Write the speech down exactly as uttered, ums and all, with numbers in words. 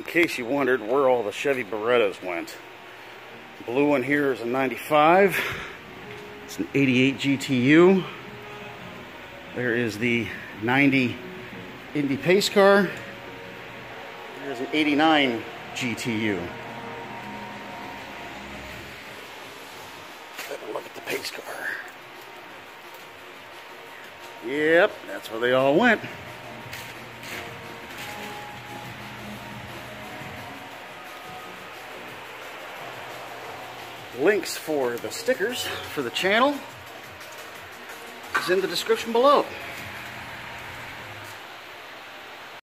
In case you wondered where all the Chevy Berettas went. Blue one here is a ninety-five. It's an eighty-eight G T U. There is the ninety Indy Pace car. There's an eighty-nine G T U. Look at the pace car. Yep, that's where they all went. Links for the stickers for the channel is in the description below.